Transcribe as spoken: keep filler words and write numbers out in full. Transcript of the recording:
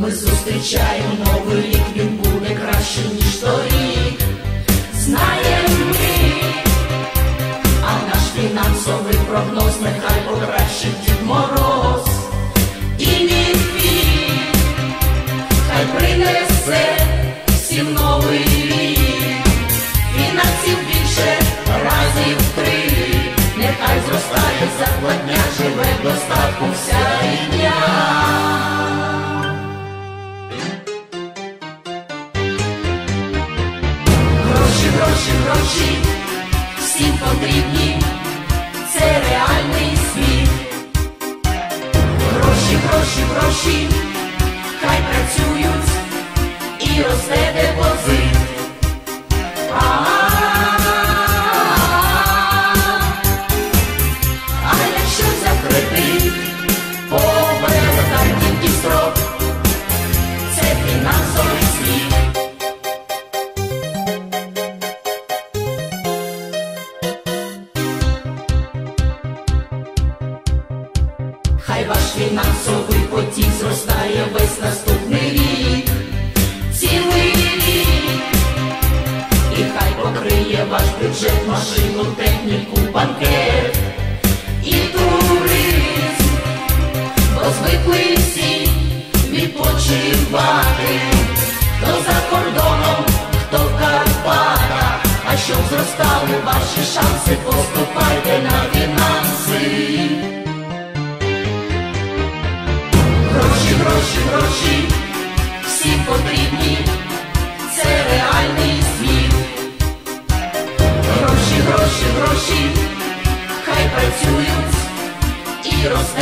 Ми зустрічаємо новий рік, він буде краще, ніж торік. Знаєм ми, а наш фінансовий прогноз нехай покращить Дід Мороз. І він, хай принесе всім новий рік. Фінансів більше разів три, нехай зростає зарплатня, живе в достатку вся рідня. Гроші, гроші, гроші, всім потрібні, це реальний світ. Гроші, гроші, гроші, хай працюють і росте депозит. А якщо закрити повертай тільки строк, це фінансовий світ. Хай ваш фінансовий потік зростає весь наступний рік, цілий рік. І хай покриє ваш бюджет, машину, техніку, банкет і туризм. Бо звикли всі відпочивати, хто за кордоном, хто в Карпатах. А щоб зростали ваші шанси, поступайте на фінанси. Гроші, гроші, гроші, всім потрібні, це реальний світ. Гроші, гроші, гроші, хай працюють і росте